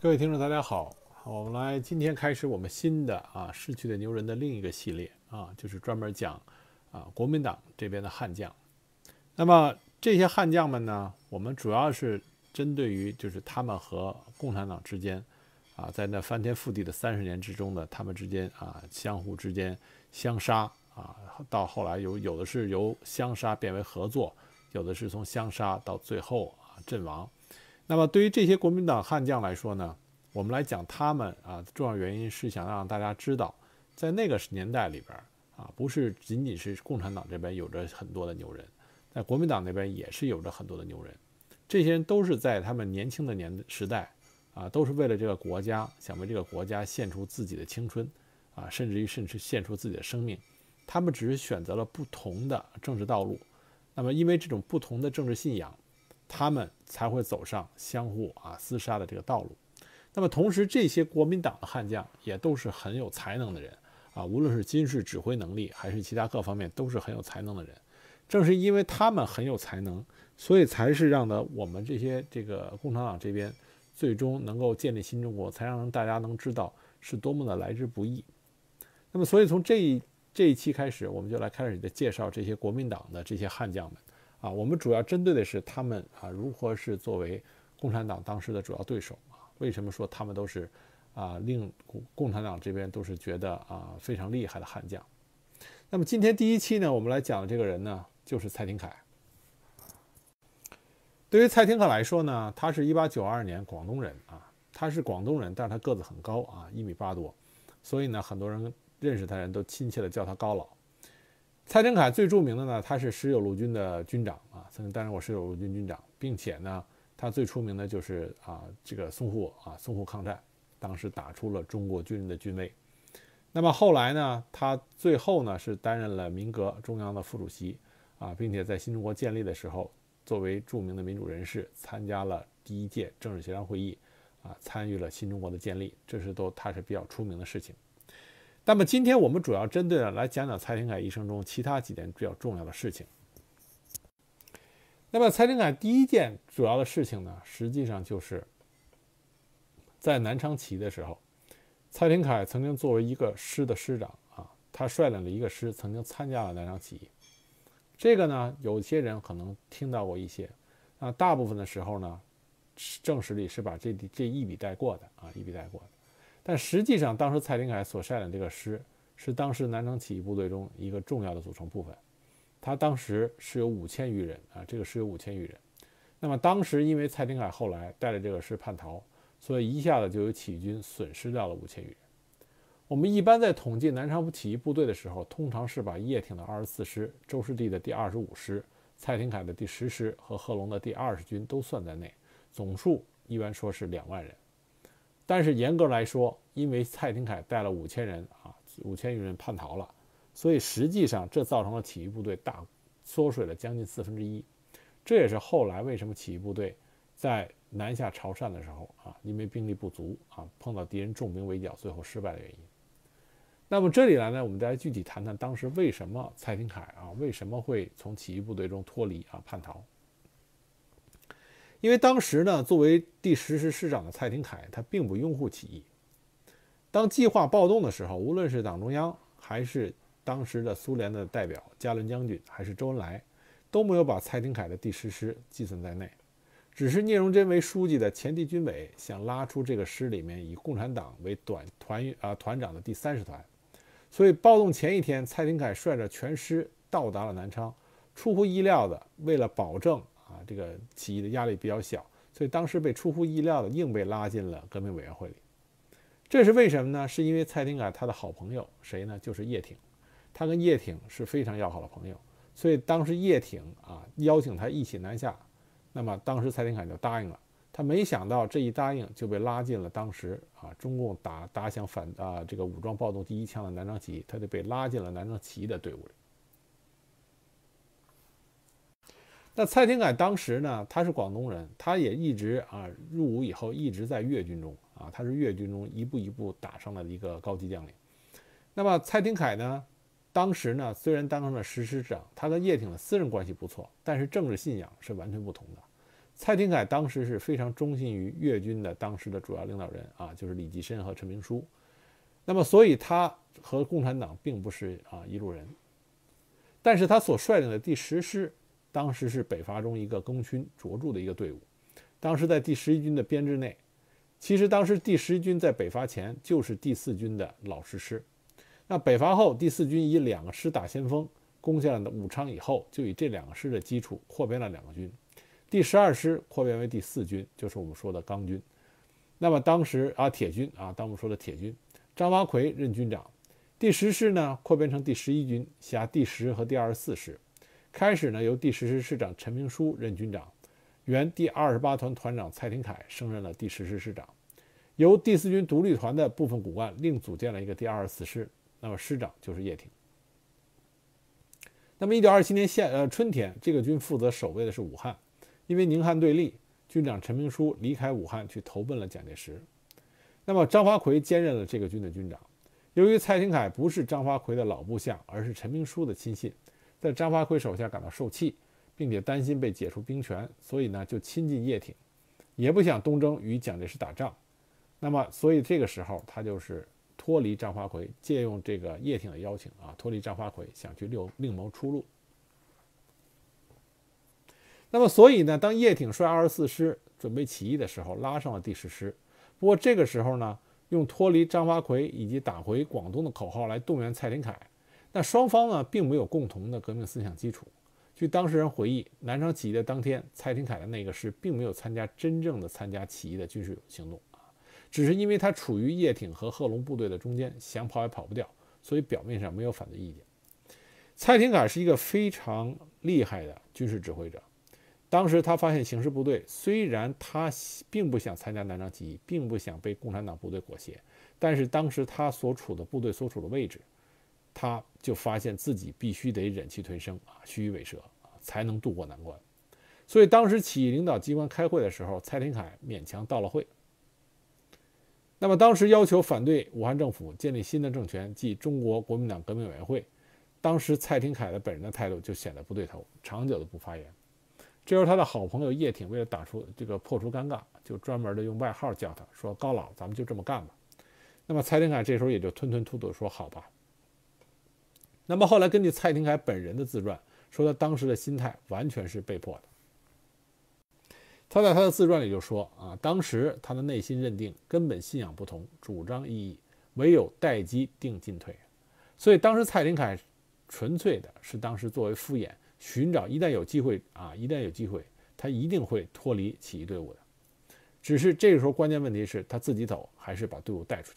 各位听众，大家好，我们来今天开始我们新的逝去的牛人的另一个系列就是专门讲国民党这边的悍将。那么这些悍将们呢，我们主要是针对于就是他们和共产党之间在那翻天覆地的30年之中的他们之间相互之间相杀到后来有的是由相杀变为合作，有的是从相杀到最后阵亡。那么对于这些国民党悍将来说呢，我们来讲他们重要原因是想让大家知道，在那个年代里边不是仅仅是共产党这边有着很多的牛人，在国民党那边也是有着很多的牛人。这些人都是在他们年轻的时代都是为了这个国家，想为这个国家献出自己的青春甚至献出自己的生命。他们只是选择了不同的政治道路，那么因为这种不同的政治信仰，他们才会走上相互厮杀的这个道路。那么同时这些国民党的悍将也都是很有才能的人无论是军事指挥能力还是其他各方面都是很有才能的人。正是因为他们很有才能，所以才是让我们这个共产党这边最终能够建立新中国，才让大家能知道是多么的来之不易。那么所以从这一期开始，我们就来开始介绍这些国民党的这些悍将们我们主要针对的是他们如何是作为共产党当时的主要对手为什么说他们都是令共产党这边都是觉得非常厉害的悍将。那么今天第一期呢，我们来讲的这个人呢，就是蔡廷锴。对于蔡廷锴来说呢，他是1892年广东人他是广东人，但是他个子很高1.8米多，所以呢，很多人认识他的人都亲切的叫他高老。蔡廷锴最著名的呢，他是19路军的军长曾经担任过19路军军长，并且呢，他最出名的就是这个淞沪抗战，当时打出了中国军人的军威。那么后来呢，他最后呢是担任了民革中央的副主席并且在新中国建立的时候，作为著名的民主人士，参加了第1届政治协商会议参与了新中国的建立，这是他是比较出名的事情。那么今天我们主要针对来讲讲蔡廷锴一生中其他几件比较重要的事情。那么蔡廷锴第一件主要的事情呢，实际上就是在南昌起义的时候，蔡廷锴曾经作为一个师的师长他率领了一个师曾经参加了南昌起义。这个呢，有些人可能听到过一些大部分的时候呢，正史里是把这一笔带过的但实际上当时蔡廷锴所率领这个师是当时南昌起义部队中一个重要的组成部分，他当时是有5000余人这个师有5000余人。那么当时因为蔡廷锴后来带着这个师叛逃，所以一下子就有起义军损失掉了5000余人。我们一般在统计南昌起义部队的时候，通常是把叶挺的24师、周士第的第25师、蔡廷锴的第10师和贺龙的第20军都算在内，总数一般说是2万人。但是严格来说，因为蔡廷锴带了5000人5000余人叛逃了，所以实际上这造成了起义部队大缩水了将近1/4。这也是后来为什么起义部队在南下潮汕的时候因为兵力不足碰到敌人重兵围剿，最后失败的原因。那么这里来呢，我们再来具体谈谈当时为什么蔡廷锴为什么会从起义部队中脱离叛逃。因为当时呢，作为第10师师长的蔡廷锴，他并不拥护起义。当计划暴动的时候，无论是党中央还是当时的苏联的代表加伦将军还是周恩来，都没有把蔡廷锴的第10师计算在内，只是聂荣臻为书记的前敌军委想拉出这个师里面以共产党为团长的第30团。所以暴动前一天，蔡廷锴率着全师到达了南昌，出乎意料的，为了保证这个起义的压力比较小，所以当时被出乎意料的硬被拉进了革命委员会里。这是为什么呢？是因为蔡廷锴他的好朋友谁呢？就是叶挺，他跟叶挺是非常要好的朋友，所以当时叶挺邀请他一起南下，那么当时蔡廷锴就答应了。他没想到这一答应就被拉进了当时中共打响这个武装暴动第一枪的南昌起义，他就被拉进了南昌起义的队伍里。那蔡廷锴当时呢，他是广东人，他也一直入伍以后一直在粤军中他是粤军中一步一步打上了一个高级将领。那么蔡廷锴呢，当时呢虽然当上了10师长，他跟叶挺的私人关系不错，但是政治信仰是完全不同的。 蔡廷锴当时是非常忠心于粤军的当时的主要领导人啊，就是李济深和陈明书。那么，所以他和共产党并不是一路人。但是他所率领的第10师，当时是北伐中一个功勋卓著的一个队伍。当时在第11军的编制内，其实当时第11军在北伐前就是第4军的老师师。那北伐后，第4军以2个师打先锋，攻下了武昌以后，就以这2个师的基础扩编了2个军。第12师扩编为第4军，就是我们说的钢军。那么当时铁军当我们说的铁军，张发奎任军长。第10师呢扩编成第11军，辖第10和第24师。开始呢由第10师师长陈明书任军长，原第28团团长蔡廷锴升任了第10师师长。由第4军独立团的部分骨干另组建了一个第24师，那么师长就是叶挺。那么1927年春天，这个军负责守卫的是武汉，因为宁汉对立，军长陈明书离开武汉去投奔了蒋介石。那么张发奎兼任了这个军的军长。由于蔡廷锴不是张发奎的老部下，而是陈明书的亲信，在张发奎手下感到受气，并且担心被解除兵权，所以呢就亲近叶挺，也不想东征与蒋介石打仗。那么所以这个时候他就是脱离张发奎，借用这个叶挺的邀请脱离张发奎，想去另谋出路。那么所以呢，当叶挺率24师准备起义的时候，拉上了第10师。不过这个时候呢，用脱离张发奎以及打回广东的口号来动员蔡廷锴，那双方呢并没有共同的革命思想基础。据当事人回忆，南昌起义的当天，蔡廷锴的那个师并没有真正的参加起义的军事行动只是因为他处于叶挺和贺龙部队的中间，想跑也跑不掉，所以表面上没有反对意见。蔡廷锴是一个非常厉害的军事指挥者。当时他发现形势不对，虽然他并不想参加南昌起义，并不想被共产党部队裹挟，但是当时他所处的部队所处的位置，他就发现自己必须得忍气吞声虚与委蛇才能渡过难关。所以当时起义领导机关开会的时候，蔡廷锴勉强到了会。那么当时要求反对武汉政府建立新的政权，即中国国民党革命委员会，当时蔡廷锴的本人的态度就显得不对头，长久的不发言。这时候他的好朋友叶挺为了破除尴尬，就专门的用外号叫他，说高老，咱们就这么干吧。那么蔡廷锴这时候也就吞吞吐吐说好吧。那么后来根据蔡廷锴本人的自传，说他当时的心态完全是被迫的。他在他的自传里就说当时他的内心认定根本信仰不同，主张异议，唯有待机定进退。所以当时蔡廷锴纯粹的是当时作为敷衍，寻找一旦有机会他一定会脱离起义队伍的。只是这个时候关键问题是他自己走还是把队伍带出去。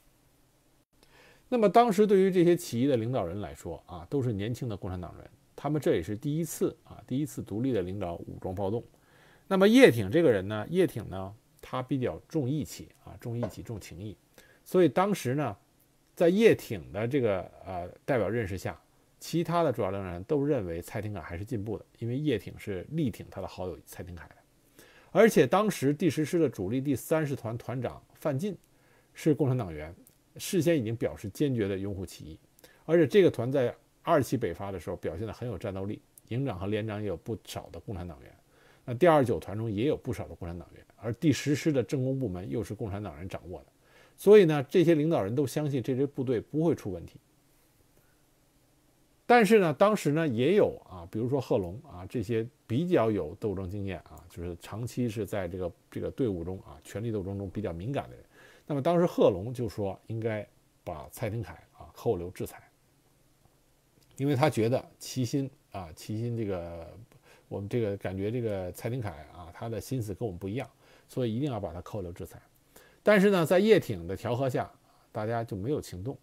那么当时对于这些起义的领导人来说都是年轻的共产党人，他们这也是第一次独立的领导武装暴动。那么叶挺这个人呢，他比较重义气重情义，所以当时呢，在叶挺的这个代表认识下，其他的主要领导人都认为蔡廷锴还是进步的，因为叶挺是力挺他的好友蔡廷锴的。而且当时第10师的主力第30团团长范进是共产党员，事先已经表示坚决的拥护起义，而且这个团在2期北伐的时候表现得很有战斗力，营长和连长也有不少的共产党员。那第29团中也有不少的共产党员，而第10师的政工部门又是共产党人掌握的，所以呢，这些领导人都相信这支部队不会出问题。但是呢，当时呢也有比如说贺龙这些比较有斗争经验就是长期是在这个队伍中权力斗争中比较敏感的人。那么当时贺龙就说应该把蔡廷锴扣留制裁，因为他觉得齐心这个我们这个感觉这个蔡廷锴他的心思跟我们不一样，所以一定要把他扣留制裁。但是呢，在叶挺的调和下，大家就没有行动。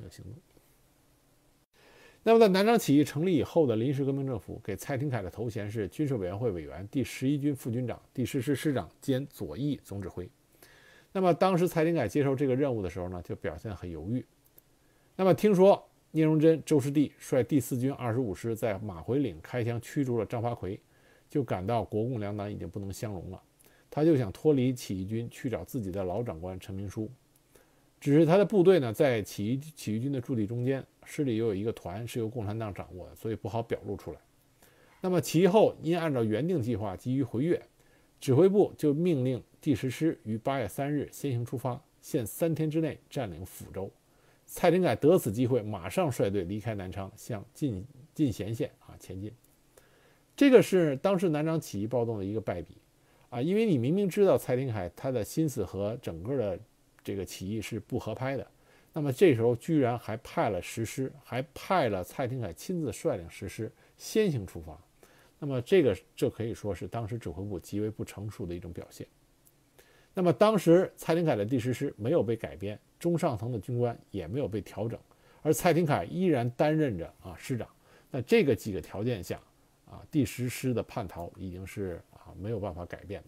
那么在南昌起义成立以后的临时革命政府给蔡廷锴的头衔是军事委员会委员、第11军副军长、第10师师长兼左翼总指挥。那么当时蔡廷锴接受这个任务的时候呢，就表现很犹豫。那么听说聂荣臻、周士第率第4军25师在马回岭开枪驱逐了张发奎，就感到国共两党已经不能相容了，他就想脱离起义军去找自己的老长官陈明书。只是他的部队呢，在起义军的驻地中间，师里又有一个团是由共产党掌握的，所以不好表露出来。那么其后因按照原定计划急于回粤， 指挥部就命令第10师于8月3日先行出发，限3天之内占领抚州。蔡廷锴得此机会，马上率队离开南昌，向进贤县前进。这个是当时南昌起义暴动的一个败笔因为你明明知道蔡廷锴他的心思和整个的这个起义是不合拍的，那么这时候居然还派了10师，还派了蔡廷锴亲自率领10师先行出发。那么这可以说是当时指挥部极为不成熟的一种表现。那么当时蔡廷锴的第10师没有被改编，中上层的军官也没有被调整，而蔡廷锴依然担任着师长。那这个几个条件下第10师的叛逃已经是没有办法改变的。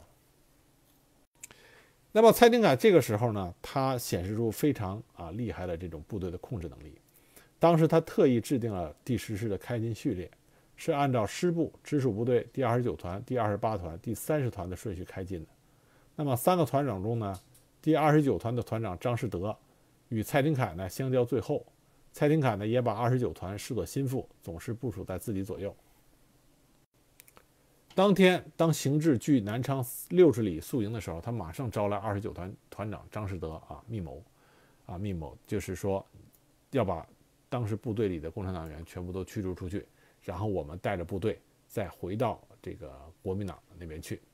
那么蔡廷锴这个时候呢，他显示出非常厉害的这种部队的控制能力。当时他特意制定了第10师的开进序列，是按照师部直属部队第29团、第28团、第30团的顺序开进的。那么3个团长中呢，第29团的团长张士德与蔡廷锴呢相较最后，蔡廷锴呢也把29团视作心腹，总是部署在自己左右。当天，当行至距南昌60里宿营的时候，他马上招来29团团长张士德密谋就是说要把当时部队里的共产党员全部都驱逐出去，然后我们带着部队再回到这个国民党那边去。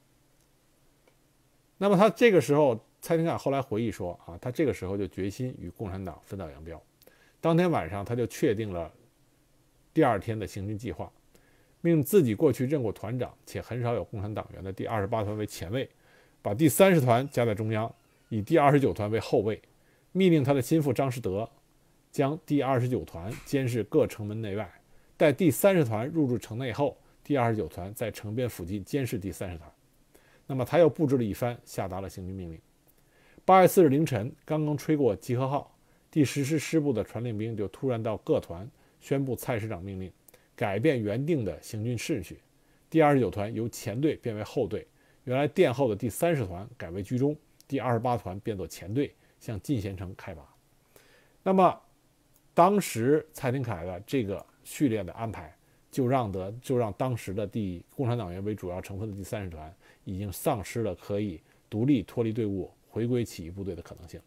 那么他这个时候，蔡廷锴后来回忆说他这个时候就决心与共产党分道扬镳。当天晚上，他就确定了第2天的行军计划，命自己过去任过团长且很少有共产党员的第28团为前卫，把第30团加在中央，以第29团为后卫，命令他的心腹张士德将第29团监视各城门内外，待第30团入驻城内后，第29团在城边附近监视第30团。那么他又布置了一番，下达了行军命令。8月4日凌晨，刚刚吹过集合号，第10师师部的传令兵就突然到各团宣布蔡师长命令改变原定的行军顺序，第29团由前队变为后队，原来殿后的第30团改为居中，第28团变作前队，向进贤城开拔。那么当时蔡廷锴的这个序列的安排，就让当时的共产党员为主要成分的第30团已经丧失了可以独立脱离队伍回归起义部队的可能性。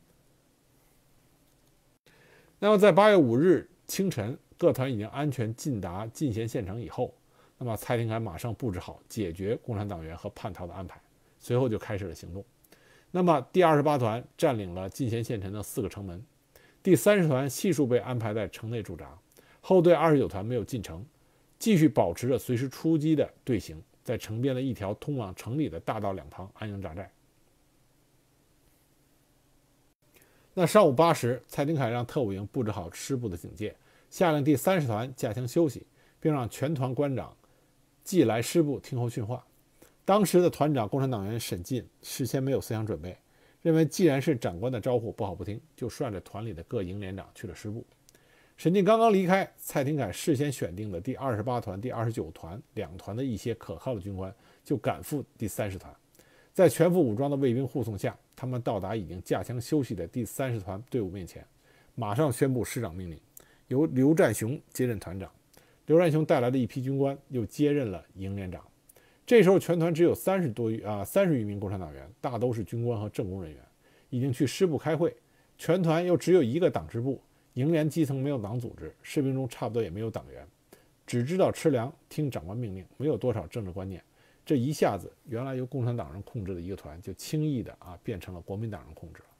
那么在8月5日清晨，各团已经安全进达进贤县城以后，那么蔡廷锴马上布置好解决共产党员和叛逃的安排，随后就开始了行动。那么第28团占领了进贤县城的4个城门，第30团悉数被安排在城内驻扎，后队29团没有进城，继续保持着随时出击的队形，在城边的一条通往城里的大道两旁安营扎寨。那上午8时，蔡廷锴让特务营布置好师部的警戒，下令第30团架枪休息，并让全团官长即来师部听候训话。当时的团长共产党员沈进事先没有思想准备，认为既然是长官的招呼不好不听，就率着团里的各营连长去了师部。沈进刚刚离开，蔡廷锴事先选定的第28团、第29团2团的一些可靠的军官就赶赴第30团，在全副武装的卫兵护送下，他们到达已经架枪休息的第30团队伍面前，马上宣布师长命令，由刘占雄接任团长。刘占雄带来的一批军官又接任了营连长。这时候全团只有30余名共产党员，大都是军官和政工人员，已经去师部开会。全团又只有1个党支部，营连基层没有党组织，士兵中差不多也没有党员，只知道吃粮听长官命令，没有多少政治观念。这一下子，原来由共产党人控制的一个团就轻易的变成了国民党人控制了。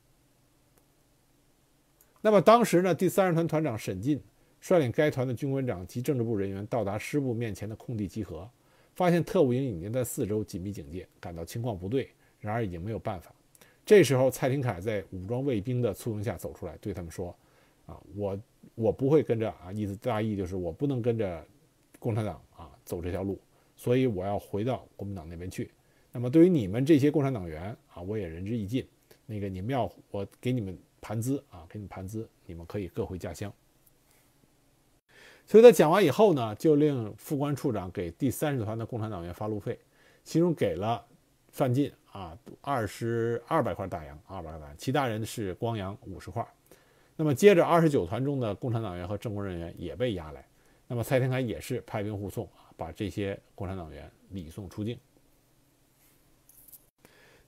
那么当时呢，第30团团长沈进率领该团的军官长及政治部人员到达师部面前的空地集合，发现特务营已经在4周紧密警戒，感到情况不对，然而已经没有办法。这时候蔡廷锴在武装卫兵的簇拥下走出来，对他们说我不会跟着意思大意就是我不能跟着共产党走这条路，所以我要回到国民党那边去。那么对于你们这些共产党员我也仁至义尽，你们我给你们盘资你们可以各回家乡。所以他讲完以后呢，就令副官处长给第30团的共产党员发路费，其中给了范进200块大洋，其他人是光洋50块。那么接着29团中的共产党员和政工人员也被押来，那么蔡廷锴也是派兵护送，把这些共产党员礼送出境。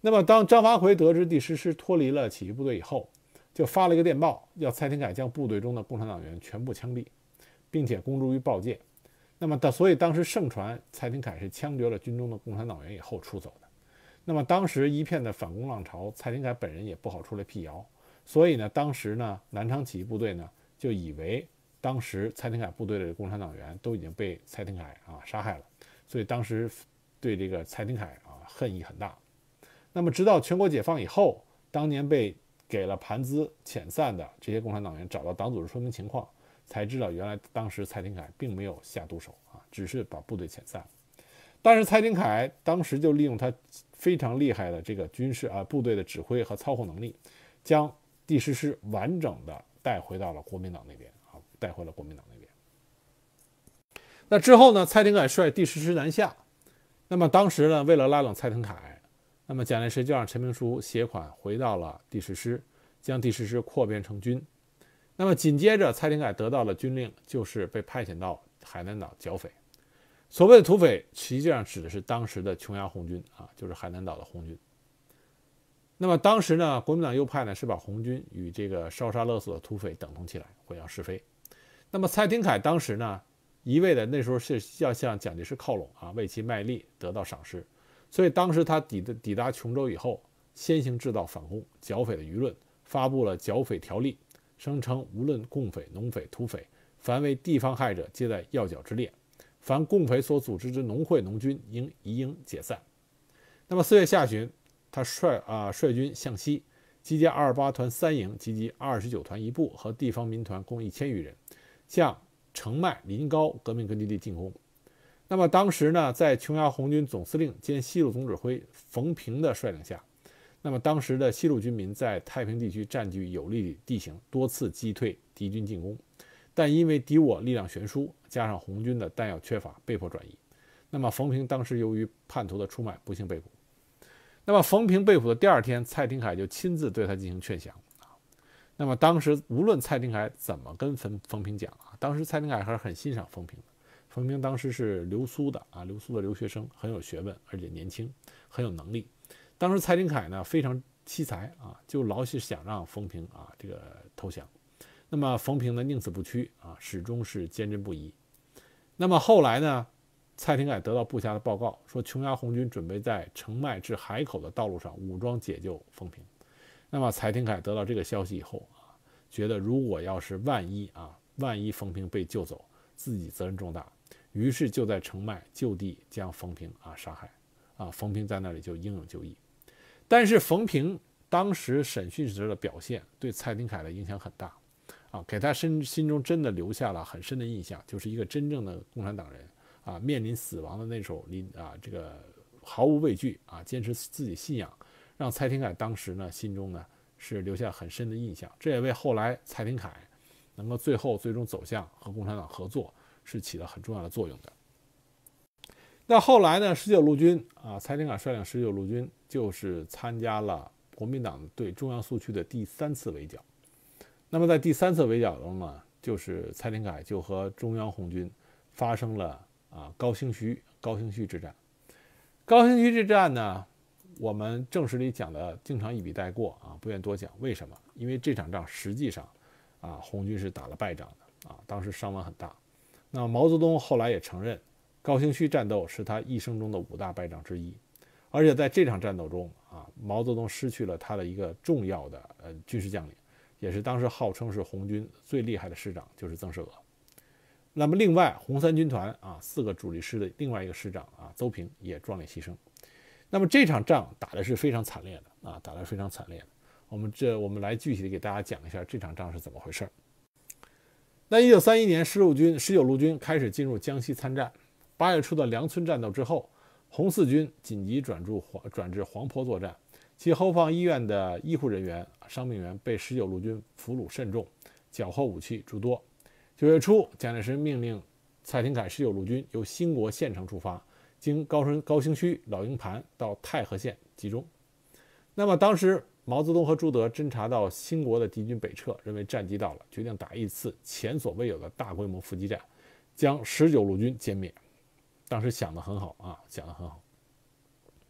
那么当张发奎得知第10师脱离了起义部队以后，就发了一个电报，要蔡廷锴将部队中的共产党员全部枪毙，并且公诸于报界。那么所以当时盛传蔡廷锴是枪决了军中的共产党员以后出走的。那么当时一片的反攻浪潮，蔡廷锴本人也不好出来辟谣，所以呢，当时呢，南昌起义部队呢就以为当时蔡廷锴部队的共产党员都已经被蔡廷锴杀害了，所以当时对这个蔡廷锴恨意很大。那么直到全国解放以后，当年被给了盘资遣散的这些共产党员找到党组织说明情况，才知道原来当时蔡廷锴并没有下毒手只是把部队遣散。但是蔡廷锴当时就利用他非常厉害的这个军事部队的指挥和操控能力，将第10师完整的带回到了国民党那边带回了国民党那边。那之后呢，蔡廷锴率第10师南下。那么当时呢，为了拉拢蔡廷锴，那么蒋介石就让陈明书携款回到了第10师，将第10师扩编成军。那么紧接着蔡廷锴得到了军令，就是被派遣到海南岛剿匪。所谓的土匪实际上指的是当时的琼崖红军就是海南岛的红军。那么当时呢，国民党右派呢是把红军与这个烧杀勒索的土匪等同起来，混淆是非。那么蔡廷锴当时呢，一味的那时候是要向蒋介石靠拢为其卖力，得到赏识。所以当时他抵达琼州以后，先行制造反攻剿匪的舆论，发布了剿匪条例，声称无论共匪、农匪、土匪，凡为地方害者，皆在要剿之列。凡共匪所组织之农会、农军，一应解散。那么4月下旬，他率军向西，集结228团3营及29团1部和地方民团共1000余人，向澄迈、临高革命根据地进攻。那么当时呢，在琼崖红军总司令兼西路总指挥冯平的率领下，那么当时的西路军民在太平地区占据有利地形，多次击退敌军进攻，但因为敌我力量悬殊，加上红军的弹药缺乏，被迫转移。那么冯平当时由于叛徒的出卖，不幸被捕。那么冯平被捕的第2天，蔡廷锴就亲自对他进行劝降那么当时无论蔡廷锴怎么跟冯平讲当时蔡廷锴还是很欣赏冯平的。冯平当时是留苏的留学生，很有学问，而且年轻，很有能力。当时蔡廷锴呢非常惜才就老是想让冯平这个投降。那么冯平呢宁死不屈始终是坚贞不移。那么后来呢，蔡廷锴得到部下的报告，说琼崖红军准备在澄迈至海口的道路上武装解救冯平。那么蔡廷锴得到这个消息以后觉得如果要是万一冯平被救走，自己责任重大，于是就在澄迈就地将冯平杀害冯平在那里就英勇就义。但是冯平当时审讯时的表现对蔡廷锴的影响很大给他心中真的留下了很深的印象，就是一个真正的共产党人面临死亡的那种这个毫无畏惧坚持自己信仰，让蔡廷锴当时呢心中呢是留下很深的印象。这也为后来蔡廷锴能够最终走向和共产党合作是起了很重要的作用的。那后来呢，19路军蔡廷锴率领19路军就是参加了国民党对中央苏区的第3次围剿。那么在第3次围剿中呢，就是蔡廷锴就和中央红军发生了高兴区之战。高兴区之战呢，我们正史里讲的经常一笔带过不愿多讲。为什么？因为这场仗实际上红军是打了败仗的当时伤亡很大。那毛泽东后来也承认，高兴区战斗是他一生中的5大败仗之一。而且在这场战斗中毛泽东失去了他的一个重要的军事将领，也是当时号称是红军最厉害的师长，就是曾仕娥。那么另外红三军团4个主力师的另外一个师长邹平也壮烈牺牲。那么这场仗打的是非常惨烈的打得非常惨烈的。我们来具体的给大家讲一下这场仗是怎么回事。那1931年19路军开始进入江西参战。8月初的粮村战斗之后，红四军紧急转至黄陂作战，其后方医院的医护人员、伤病员被19路军俘虏甚众，缴获武器诸多。9月初，蒋介石命令蔡廷锴19路军由兴国县城出发，经高新区、老营盘到太和县集中。那么当时毛泽东和朱德侦察到兴国的敌军北撤，认为战机到了，决定打一次前所未有的大规模伏击战，将19路军歼灭。当时想得很好想得很好。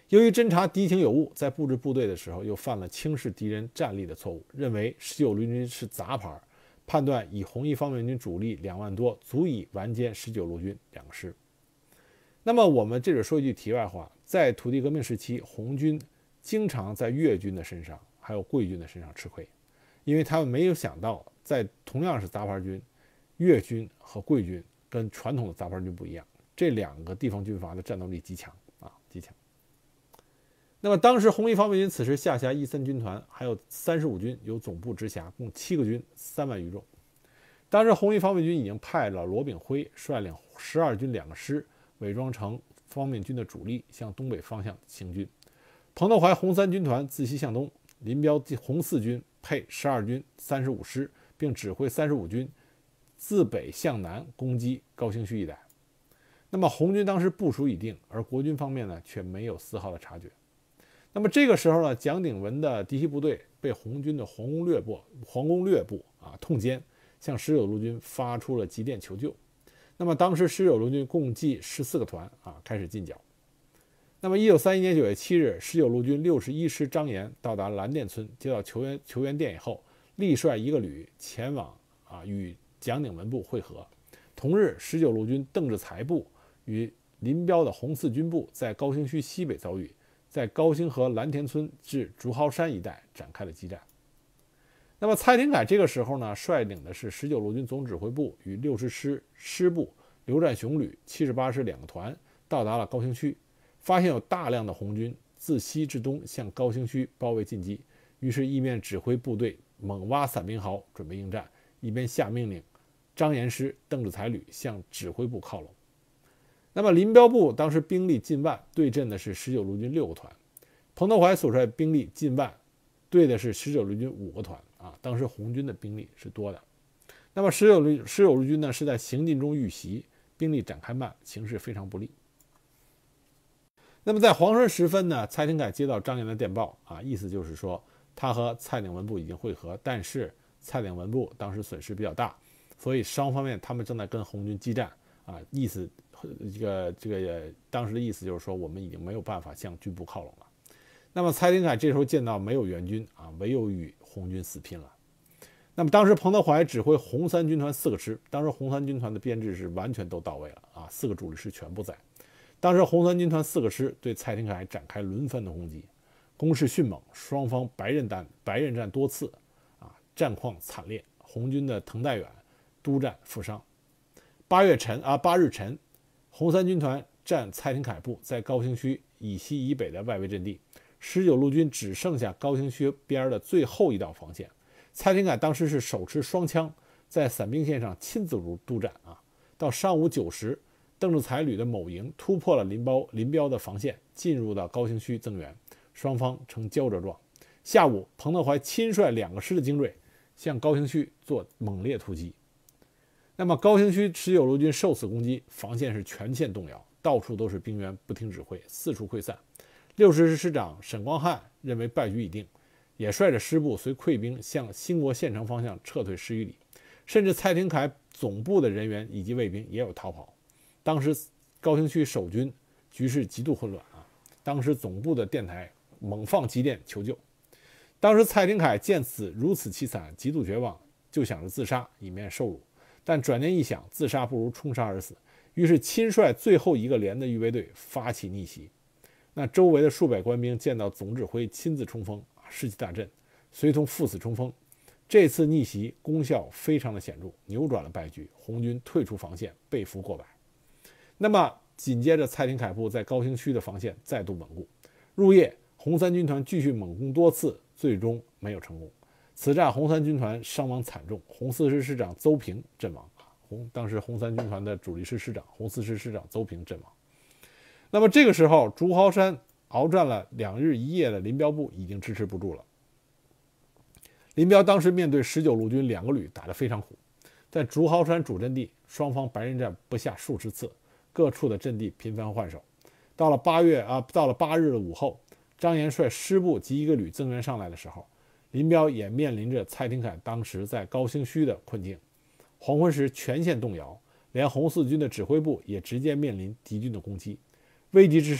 由于侦察敌情有误，在布置部队的时候又犯了轻视敌人战力的错误，认为19路军是杂牌，判断以红一方面军主力2万多足以完歼19路军2个师。那么我们这里说一句题外话，在土地革命时期，红军经常在粤军的身上还有桂军的身上吃亏，因为他们没有想到，在同样是杂牌军，粤军和桂军跟传统的杂牌军不一样，这2个地方军阀的战斗力极强啊，极强。那么当时红一方面军此时下辖13军团，还有35军由总部直辖，共7个军，3万余众。当时红一方面军已经派了罗炳辉率领12军2个师，伪装成方面军的主力，向东北方向行军。彭德怀红3军团自西向东，林彪红4军配12军35师，并指挥35军自北向南攻击高兴区一带。那么红军当时部署已定，而国军方面呢却没有丝毫的察觉。那么这个时候呢，蒋鼎文的嫡系部队被红军的黄攻略部痛歼，向19路军发出了急电求救。那么当时19路军共计14个团开始进剿。那么1931年9月7日，19路军61师张岩到达蓝店村，接到求援电以后，力率1个旅前往与蒋鼎文部会合。同日，19路军邓志才部与林彪的红4军部在高兴区西北遭遇，在高兴河蓝田村至竹蒿山一带展开了激战。那么蔡廷锴这个时候呢，率领的是19路军总指挥部与60师师部刘占雄旅78师2个团，到达了高兴区，发现有大量的红军自西至东向高兴区包围进击，于是一面指挥部队猛挖散兵壕准备应战，一边下命令张岩师邓志才旅向指挥部靠拢。那么林彪部当时兵力近万，对阵的是19路军6个团，彭德怀所率兵力近万，对的是19路军5个团当时红军的兵力是多的。那么19路军呢是在行进中遇袭，兵力展开慢，形势非常不利。那么在黄昏时分呢，蔡廷锴接到张岩的电报意思就是说他和蔡鼎文部已经会合，但是蔡鼎文部当时损失比较大，所以双方面他们正在跟红军激战意思当时的意思就是说我们已经没有办法向军部靠拢了。那么蔡廷锴这时候见到没有援军唯有与红军死拼了。那么当时彭德怀指挥红3军团4个师，当时红3军团的编制是完全都到位了4个主力师全部在。当时红3军团4个师对蔡廷锴展开轮番的攻击，攻势迅猛，双方白刃战多次战况惨烈，红军的滕代远督战负伤。8日晨，红3军团占蔡廷锴部在高兴区以西以北的外围阵地，19路军只剩下高兴区边的最后一道防线。蔡廷锴当时是手持双枪，在散兵线上亲自督战到上午9时，邓志才旅的某营突破了林彪的防线，进入到高兴区增援，双方呈交折状。下午，彭德怀亲率2个师的精锐向高兴区做猛烈突击。那么高兴区19路军受此攻击，防线是全线动摇，到处都是兵员不听指挥，四处溃散。60师师长沈光汉认为败局已定，也率着师部随溃兵向兴国县城方向撤退10余里，甚至蔡廷锴总部的人员以及卫兵也有逃跑。当时高兴区守军局势极度混乱当时总部的电台猛放急电求救。当时蔡廷锴见此如此凄惨，极度绝望，就想着自杀以免受辱，但转念一想，自杀不如冲杀而死，于是亲率最后一个连的预备队发起逆袭。那周围的数百官兵见到总指挥亲自冲锋，士气大振，随同赴死冲锋。这次逆袭功效非常的显著，扭转了败局，红军退出防线，被俘过百。那么紧接着蔡廷锴部在高兴区的防线再度稳固。入夜，红3军团继续猛攻多次，最终没有成功。此战红3军团伤亡惨重，红4师师长邹平阵亡。当时红3军团的主力师师长红4师师长邹平阵亡。那么这个时候，竹蒿山鏖战了2日1夜的林彪部已经支持不住了。林彪当时面对19路军2个旅打得非常苦，在竹蒿山主阵地，双方白刃战不下数十次，各处的阵地频繁换手。到了8日的午后，张岩率师部及1个旅增援上来的时候，林彪也面临着蔡廷锴当时在高兴区的困境。黄昏时全线动摇，连红4军的指挥部也直接面临敌军的攻击。危急之时，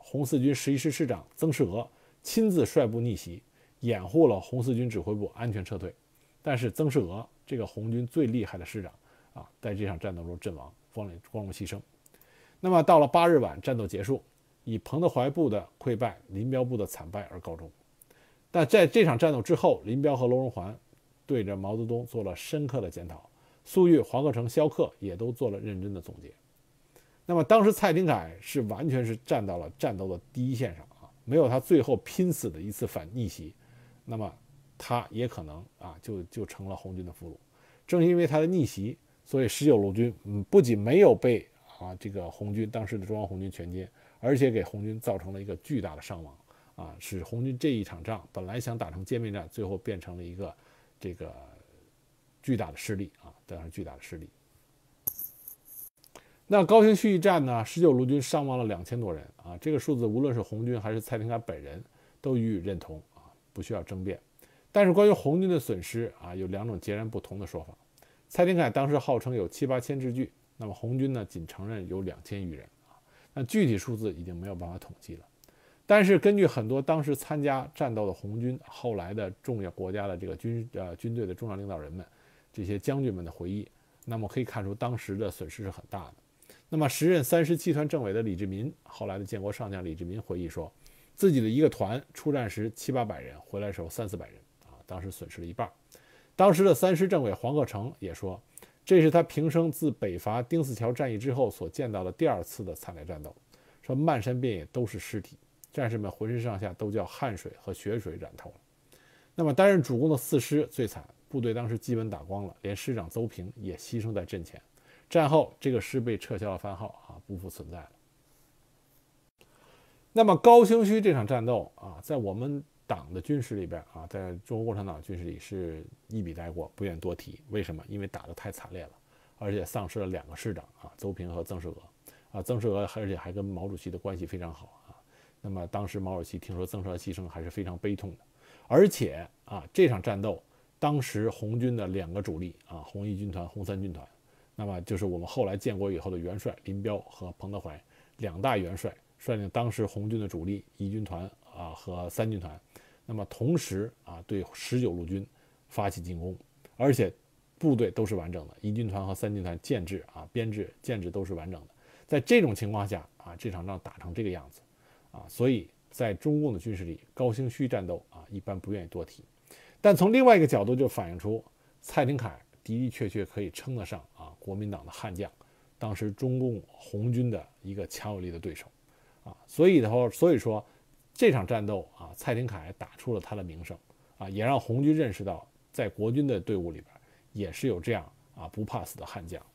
红四军11师师长曾世娥亲自率部逆袭，掩护了红四军指挥部安全撤退。但是曾世娥这个红军最厉害的师长在这场战斗中阵亡，光荣牺牲。那么到了8日晚，战斗结束，以彭德怀部的溃败、林彪部的惨败而告终。但在这场战斗之后，林彪和罗荣桓对着毛泽东做了深刻的检讨，粟裕、黄克诚、萧克也都做了认真的总结。那么当时蔡廷锴是完全是站到了战斗的第一线上没有他最后拼死的一次反逆袭，那么他也可能就成了红军的俘虏。正因为他的逆袭，所以19路军不仅没有被这个红军当时的中央红军全歼，而且给红军造成了一个巨大的伤亡使红军这一场仗本来想打成歼灭战，最后变成了一个这个巨大的失利当然巨大的失利。那高兴蓄意战呢，19路军伤亡了2000多人这个数字无论是红军还是蔡廷锴本人都予以认同不需要争辩。但是关于红军的损失有2种截然不同的说法。蔡廷锴当时号称有7、8千之巨，那么红军呢仅承认有2000余人那具体数字已经没有办法统计了。但是根据很多当时参加战斗的红军后来的重要国家的这个军队的重要领导人们，这些将军们的回忆，那么可以看出当时的损失是很大的。那么时任3师7团政委的李志民，后来的建国上将李志民回忆说，自己的一个团出战时700-800人，回来时候300-400人当时损失了一半。当时的3师政委黄克诚也说，这是他平生自北伐丁字桥战役之后所见到的第2次的惨烈战斗，说漫山遍野都是尸体，战士们浑身上下都叫汗水和血水染透了。那么担任主攻的4师最惨，部队当时基本打光了，连师长邹平也牺牲在阵前。战后这个师被撤销了番号不复存在了。那么高兴区这场战斗在我们党的军史里边在中国共产党军史里是一笔带过，不愿多提。为什么？因为打得太惨烈了，而且丧失了2个师长邹平和曾世娥曾世娥而且还跟毛主席的关系非常好那么当时毛主席听说曾世娥牺牲还是非常悲痛的。而且这场战斗当时红军的2个主力红1军团、红3军团，那么就是我们后来建国以后的元帅林彪和彭德怀2大元帅，率领当时红军的主力1军团和3军团，那么同时对19路军发起进攻，而且部队都是完整的，1军团和3军团建制编制建制都是完整的。在这种情况下这场仗打成这个样子所以在中共的军事里，高兴区战斗一般不愿意多提。但从另外一个角度就反映出蔡廷锴的的确确可以称得上国民党的悍将，当时中共红军的一个强有力的对手所以说这场战斗蔡廷锴打出了他的名声也让红军认识到在国军的队伍里边也是有这样不怕死的悍将。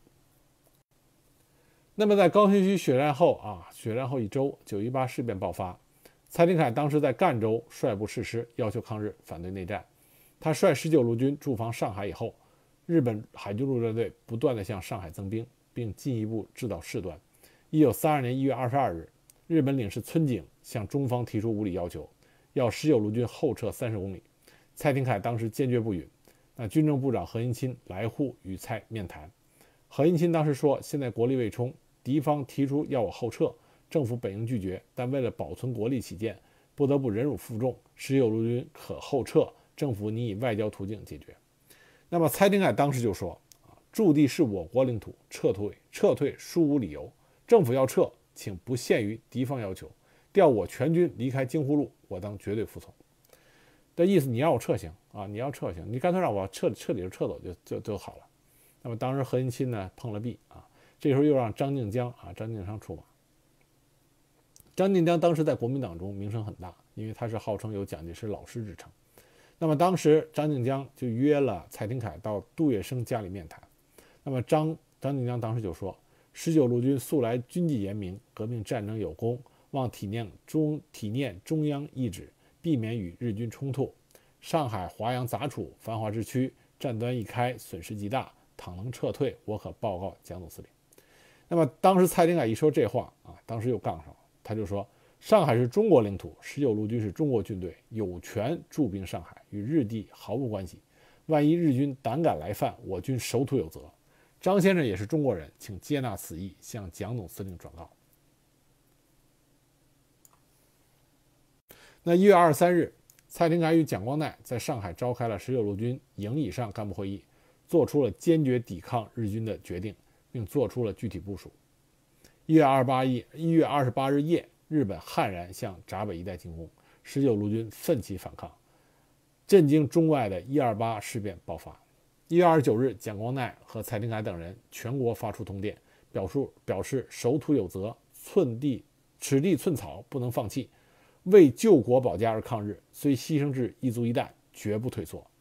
那么在高新区血战后血战后1周，9·18事变爆发，蔡廷锴当时在赣州率部誓师，要求抗日，反对内战。他率19路军驻防上海以后，日本海军陆战队不断地向上海增兵，并进一步制造事端。1932年1月22日，日本领事村井向中方提出无理要求，要19路军后撤30公里。蔡廷锴当时坚决不允。那军政部长何应钦来沪与蔡面谈，何应钦当时说，现在国力未充，敌方提出要我后撤，政府本应拒绝，但为了保存国力起见，不得不忍辱负重，19路军可后撤，政府拟以外交途径解决。那么蔡廷锴当时就说，驻地是我国领土，撤退殊无理由，政府要撤，请不限于敌方要求，调我全军离开京沪路，我当绝对服从。的意思，你让我撤行你要撤行，你干脆让我彻底撤走就好了。那么当时何应钦呢碰了壁这时候又让张静江张静昌出马。张静江当时在国民党中名声很大，因为他是号称有蒋介石老师之称。那么当时张静江就约了蔡廷锴到杜月笙家里面谈。那么张静江当时就说，19路军素来军纪严明，革命战争有功，望体念中央意志，避免与日军冲突。上海、华阳杂处繁华之区，战端一开，损失极大，倘能撤退，我可报告蒋总司令。那么当时蔡廷锴一说这话当时又杠上了，他就说，上海是中国领土，19路军是中国军队，有权驻兵上海，与日帝毫无关系。万一日军胆敢来犯，我军守土有责。张先生也是中国人，请接纳此意，向蒋总司令转告。 那1月23日，蔡廷锴与蒋光鼐在上海召开了19路军营以上干部会议，做出了坚决抵抗日军的决定，并做出了具体部署。1月28日夜，日本悍然向闸北一带进攻，19路军奋起反抗，震惊中外的128事变爆发。1月29日，蒋光鼐和蔡廷锴等人全国发出通电，表示守土有责，此地寸草不能放弃，为救国保家而抗日，虽牺牲至一卒一弹，绝不退缩。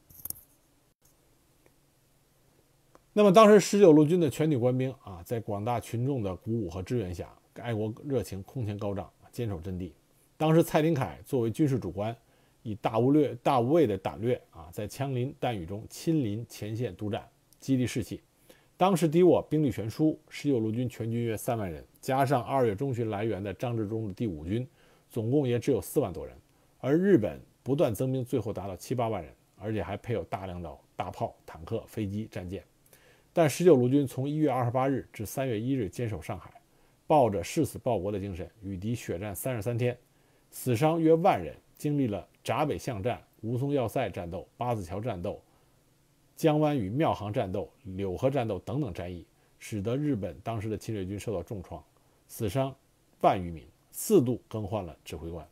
那么当时19路军的全体官兵在广大群众的鼓舞和支援下，爱国热情空前高涨，坚守阵地。当时蔡廷锴作为军事主官，以大无畏的胆略在枪林弹雨中亲临前线督战，激励士气。当时敌我兵力悬殊，19路军全军约3万人，加上2月中旬来援的张治中的第5军，总共也只有4万多人。而日本不断增兵，最后达到7、8万人，而且还配有大量的大炮、坦克、飞机、战舰。但19路军从1月28日至3月1日坚守上海，抱着誓死报国的精神，与敌血战33天，死伤约1万人，经历了闸北巷战、吴淞要塞战斗、八子桥战斗、江湾与庙行战斗、柳河战斗等等战役，使得日本当时的侵略军受到重创，死伤1万余名，4度更换了指挥官。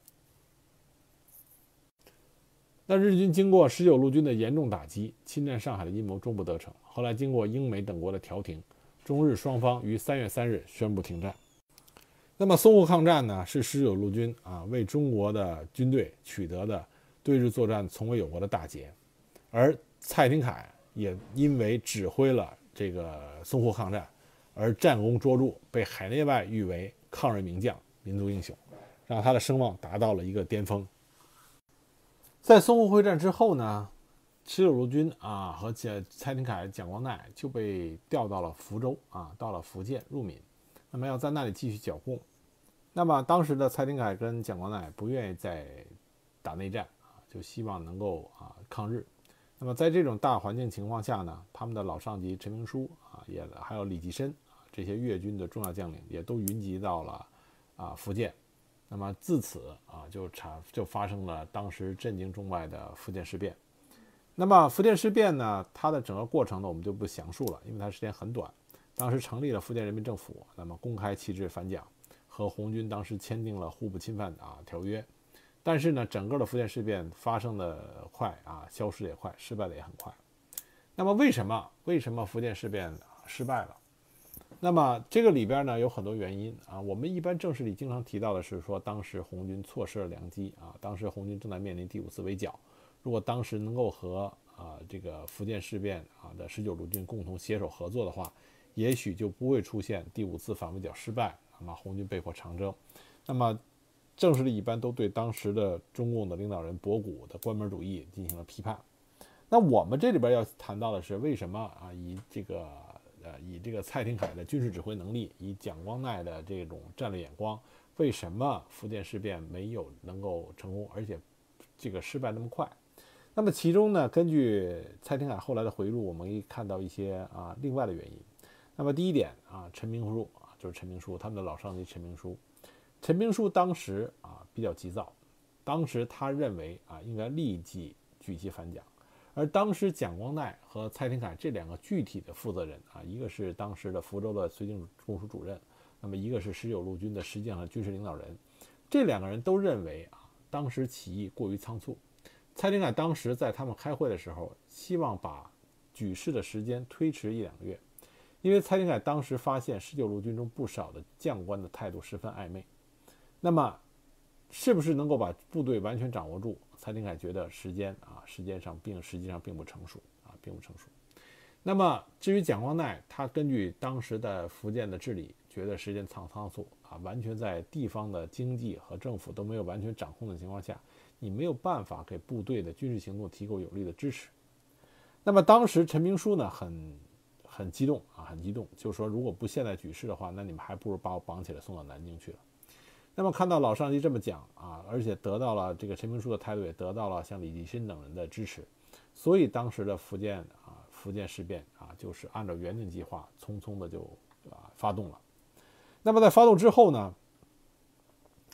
那日军经过19路军的严重打击，侵占上海的阴谋终不得逞。后来经过英美等国的调停，中日双方于3月3日宣布停战。那么淞沪抗战呢，是19路军为中国的军队取得的对日作战从未有过的大捷。而蔡廷锴也因为指挥了这个淞沪抗战而战功卓著，被海内外誉为抗日名将、民族英雄，让他的声望达到了一个巅峰。在淞沪会战之后呢，19路军和蔡廷锴、蒋光鼐就被调到了福州到了福建入闽，那么要在那里继续剿共。那么当时的蔡廷锴跟蒋光鼐不愿意再打内战就希望能够抗日。那么在这种大环境情况下呢，他们的老上级陈明书也还有李济深这些粤军的重要将领也都云集到了福建。那么自此就发生了当时震惊中外的福建事变。那么福建事变呢，它的整个过程呢我们就不详述了，因为它时间很短。当时成立了福建人民政府，那么公开旗帜反蒋，和红军当时签订了互不侵犯条约。但是呢，整个的福建事变发生的快消失也快，失败的也很快。那么为什么福建事变失败了？那么这个里边呢有很多原因我们一般正史里经常提到的是说，当时红军错失了良机当时红军正在面临第5次围剿，如果当时能够和这个福建事变的19路军共同携手合作的话，也许就不会出现第5次反围剿失败，那么红军被迫长征。那么正史里一般都对当时的中共的领导人博古的关门主义进行了批判。那我们这里边要谈到的是，为什么以这个蔡廷锴的军事指挥能力，以蒋光鼐的这种战略眼光，为什么福建事变没有能够成功，而且这个失败那么快？那么其中呢，根据蔡廷锴后来的回忆录，我们可以看到一些另外的原因。那么第一点陈明书就是陈明书他们的老上级陈明书。陈明书当时比较急躁，当时他认为应该立即举旗反蒋。而当时蒋光鼐和蔡廷锴这2个具体的负责人一个是当时的福州的绥靖公署主任，那么一个是19路军的实际上的军事领导人。这2个人都认为当时起义过于仓促。蔡廷锴当时在他们开会的时候，希望把举事的时间推迟1、2个月，因为蔡廷锴当时发现19路军中不少的将官的态度十分暧昧。那么是不是能够把部队完全掌握住？蔡廷锴觉得时间上实际上并不成熟并不成熟。那么至于蒋光鼐，他根据当时的福建的治理，觉得时间仓促完全在地方的经济和政府都没有完全掌控的情况下，你没有办法给部队的军事行动提供有力的支持。那么当时陈明书呢很激动就是说，如果不现在举事的话，那你们还不如把我绑起来送到南京去了。那么看到老上级这么讲而且得到了这个陈明书的态度，也得到了像李济深等人的支持，所以当时的福建事变就是按照原定计划匆匆的就发动了。那么在发动之后呢，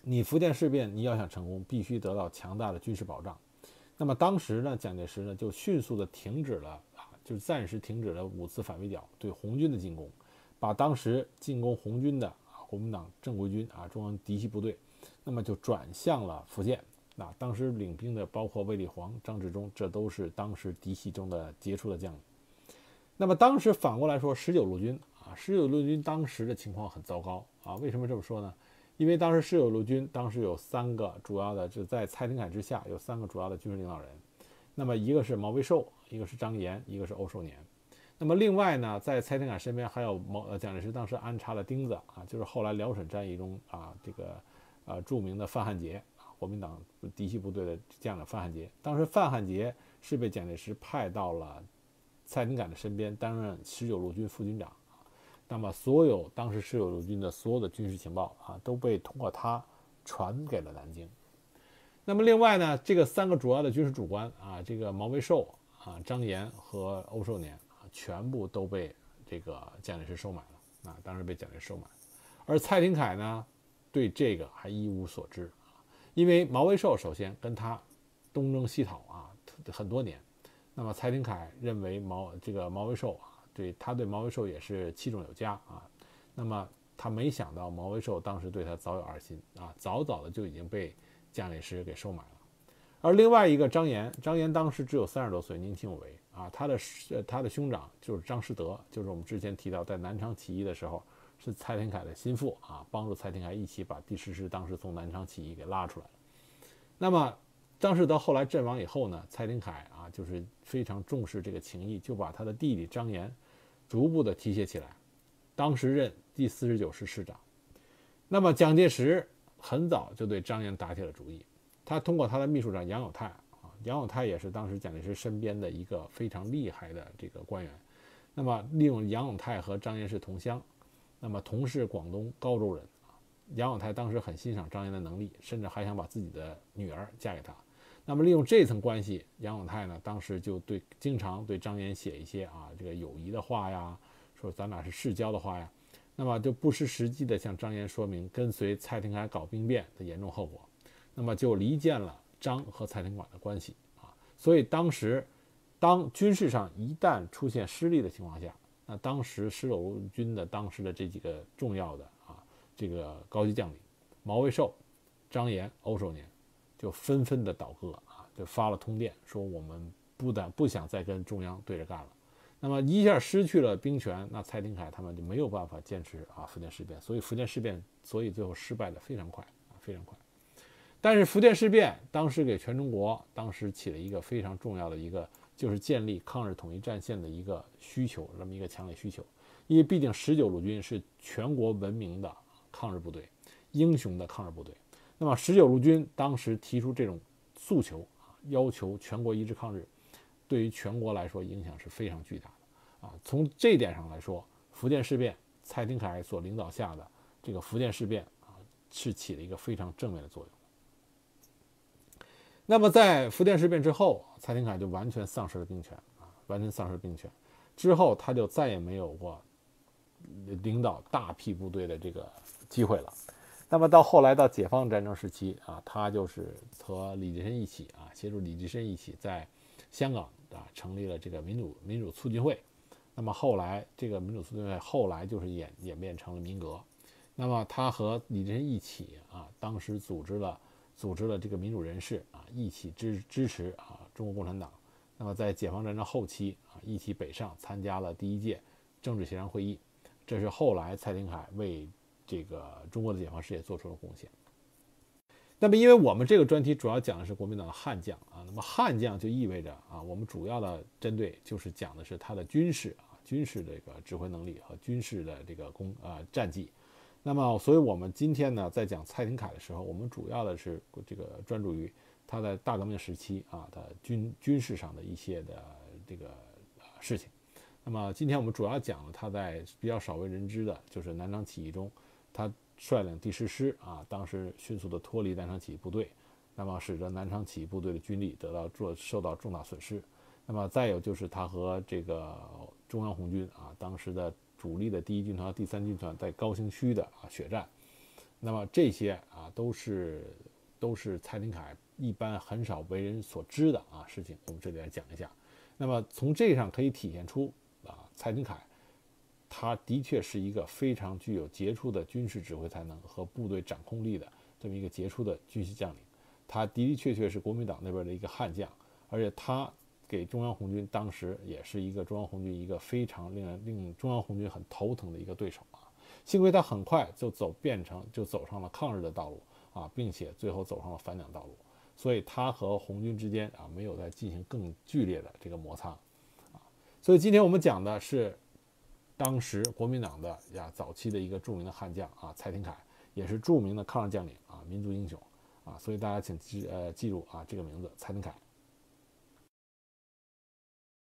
你福建事变你要想成功，必须得到强大的军事保障。那么当时呢，蒋介石呢就迅速的停止了就是暂时停止了5次反围剿对红军的进攻，把当时进攻红军的国民党正规军中央嫡系部队，那么就转向了福建。当时领兵的包括卫立煌、张治中，这都是当时嫡系中的杰出的将领。那么当时反过来说，19路军19路军当时的情况很糟糕为什么这么说呢？因为当时19路军当时有3个主要的，就在蔡廷锴之下有3个主要的军事领导人。那么一个是毛维寿，一个是张炎，一个是欧寿年。那么另外呢，在蔡廷锴身边还有蒋介石当时安插的钉子就是后来辽沈战役中这个著名的范汉杰，国民党嫡系部队的将领范汉杰。当时范汉杰是被蒋介石派到了蔡廷锴的身边担任19路军副军长。那么所有当时19路军的所有的军事情报都被通过他传给了南京。那么另外呢，这个3个主要的军事主官这个毛维寿张炎和欧寿年全部都被这个蒋介石收买了当时被蒋介石收买。而蔡廷锴呢，对这个还一无所知因为毛维寿首先跟他东征西讨很多年。那么蔡廷锴认为毛维寿对毛维寿也是器重有加那么他没想到毛维寿当时对他早有二心早早的就已经被蒋介石给收买了。而另外一个张炎当时只有30多岁，年轻有为他的兄长就是张师德，就是我们之前提到在南昌起义的时候是蔡廷锴的心腹帮助蔡廷锴一起把第10师当时从南昌起义给拉出来了。那么张师德后来阵亡以后呢，蔡廷锴就是非常重视这个情谊，就把他的弟弟张炎逐步的提携起来，当时任第49师师长。那么蒋介石很早就对张炎打起了主意，他通过他的秘书长杨有泰杨有泰也是当时蒋介石身边的一个非常厉害的这个官员。那么利用杨有泰和张炎是同乡，那么同是广东高州人杨有泰当时很欣赏张炎的能力，甚至还想把自己的女儿嫁给他。那么利用这层关系，杨有泰呢当时就经常对张炎写一些这个友谊的话呀，说咱俩是世交的话呀，那么就不失时机的向张炎说明跟随蔡廷锴搞兵变的严重后果，那么就离间了张和蔡廷锴的关系所以当时当军事上一旦出现失利的情况下，那当时19路军的当时的这几个重要的这个高级将领毛维寿、张炎、欧寿年就纷纷的倒戈就发了通电说我们不想再跟中央对着干了。那么一下失去了兵权，那蔡廷锴他们就没有办法坚持福建事变，所以福建事变最后失败的非常快非常快。但是福建事变当时给全中国当时起了一个非常重要的一个，就是建立抗日统一战线的一个需求，这么一个强烈需求。因为毕竟19路军是全国闻名的抗日部队，英雄的抗日部队。那么19路军当时提出这种诉求要求全国一致抗日，对于全国来说影响是非常巨大的从这一点上来说，福建事变蔡廷锴所领导下的这个福建事变是起了一个非常正面的作用。那么在福建事变之后，蔡廷锴就完全丧失了兵权完全丧失了兵权之后，他就再也没有过领导大批部队的这个机会了。那么到后来到解放战争时期他就是和李济深一起协助李济深一起在香港成立了这个民主促进会。那么后来这个民主促进会后来就是演变成了民革。那么他和李济深一起当时组织了这个民主人士一起支持中国共产党。那么在解放战争后期一起北上参加了第1届政治协商会议，这是后来蔡廷锴为这个中国的解放事业做出了贡献。那么因为我们这个专题主要讲的是国民党的悍将那么悍将就意味着我们主要的针对就是讲的是他的军事这个指挥能力和军事的这个战绩。那么所以我们今天呢在讲蔡廷锴的时候，我们主要的是这个专注于他在大革命时期的军事上的一些的这个事情。那么今天我们主要讲了他在比较少为人知的就是南昌起义中，他率领第10师当时迅速的脱离南昌起义部队，那么使得南昌起义部队的军力受到重大损失。那么再有就是他和这个中央红军当时的主力的第1军团和第3军团在高新区的血战。 那么这些啊都是蔡廷锴一般很少为人所知的啊事情，我们这里来讲一下。那么从这上可以体现出啊，蔡廷锴他的确是一个非常具有杰出的军事指挥才能和部队掌控力的这么一个杰出的军事将领。他的的确确是国民党那边的一个悍将，而且他给中央红军当时也是一个中央红军一个非常令中央红军很头疼的一个对手啊。幸亏他很快就走上了抗日的道路啊，并且最后走上了反蒋道路，所以他和红军之间啊没有再进行更剧烈的这个摩擦啊。所以今天我们讲的是当时国民党的早期的一个著名的悍将啊，蔡廷锴，也是著名的抗日将领啊，民族英雄啊，所以大家请记住啊这个名字，蔡廷锴。